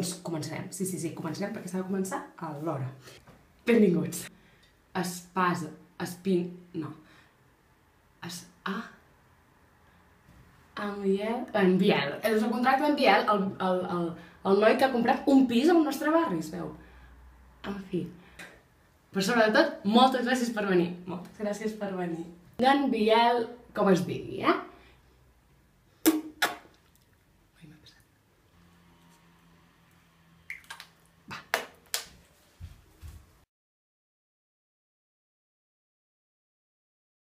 Doncs començarem. Sí, començarem perquè s'ha de començar a l'hora. Benvinguts. Espasa, espin... no. En Biel. És el contracte d'en Biel, el noi que ha comprat un pis al nostre barri, es veu. En fi. Però sobretot, moltes gràcies per venir. Moltes gràcies per venir. D'en Biel, com es digui,